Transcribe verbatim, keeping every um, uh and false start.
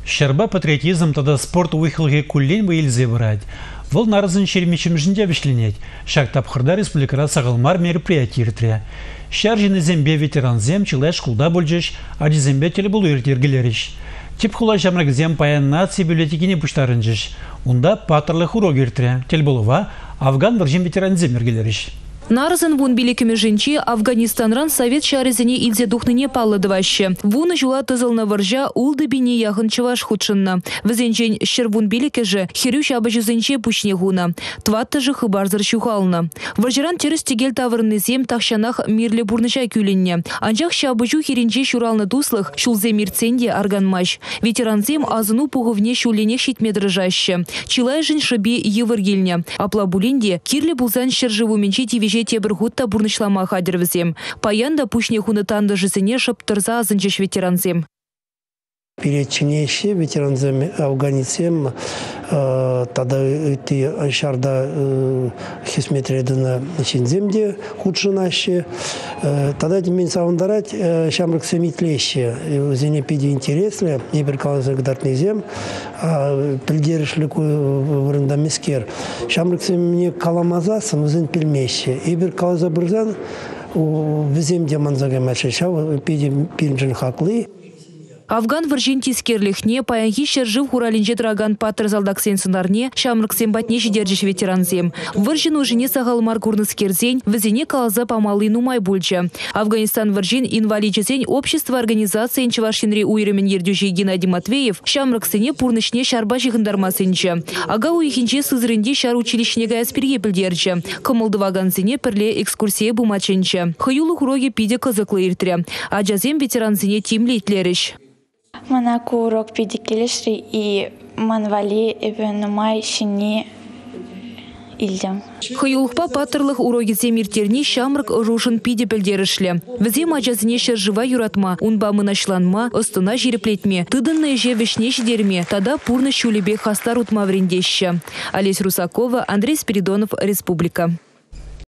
Щерба патриотизм тогда спорт уехалге куллен бы ильзе брать. Вол нарзын чермичем жинде вишленеть. Шак тапхырда республикара сағылмар мероприятие иртре. Шаржины зембе ветеран зем чилай шкулда бульджеш, а зембе телебулу иртергелериш. Тип хула жамрак зем паян нации библиотекине пуштарынжеш. Унда патрлых урок иртре. Телебулува Афган варжин ветеран зем иргелериш. Нарзан вун биликими женчи Афганистанран совет шаризани илзе духныне палладываще. Вуна жула тызылна варжа улды бине яхын чываш худшынна. Взенчен щервун билике же хирюш абажызенче пучне гуна. Тватта же хыбарзар щухална. Варжаран через тегель таврны зем тахшанах мирле бурныча кюленне. Анчах щабыжу хиринче шуралны туслых шулзе мирценде арганмаш. Ветеранзем азыну пуговне щулене щитме дрожаще. Чилай жен шаби еваргильня. Апла булинде кирле булзан щержеву менче тивеж тебір хутта бурнышлама хадервізем. Паянда пушне хунытанды жызыне шыптырза азынчеш ветеранзем. Перечинейші ветеранзем Афганисем тада өтті шарда хисметредіні шинземде худшынаще. Тада демен савындарать шамрық семитлеші. Зене пиде интереслі, ебір калазы гдартный зем, пілдерішлік вырында мескер. Шамрық семіне каламаза самызын пілмеші. Ебір калазы бірзан віземде манзаға мәші. Шау пиде пілмжін хақлы. Афган варжин тискерлихне паянхи шержив хуралинже драган патр залдаксен сынарне шамрыксен батне жидерджиш ветеранзем. Варжин ужине сагалмар курныскерзень вазине калза памалы нумай бульча. Афганистан варжин инвалидчезень общество организации чавашинри уйремен ердюжи Геннадий Матвеев шамрыксене пурнышне шарбаши хындармасынча. Ага уихинче сызрынде шар училищнега аспирге пілдерча. Кымылдываганзене перле экскурсия бумачынча. Хаюлы хуроге пиде кызыклы иртре. А жазем ветеранзене тимлейтлериш. Манаку урок педикелешри и манвали эвенумай шини илдем. Хаюлхпа патрлых уроги земиртерни шамрак рушын пиде пельдерішлі. Візем ажазыне шержыва юратма, унба мынашланма, остына жереплетме, тыдынны же вешне жидерме, тада пурны шулебе хастар утма врендеща. Олесь Русакова, Андрей Спиридонов, Республика.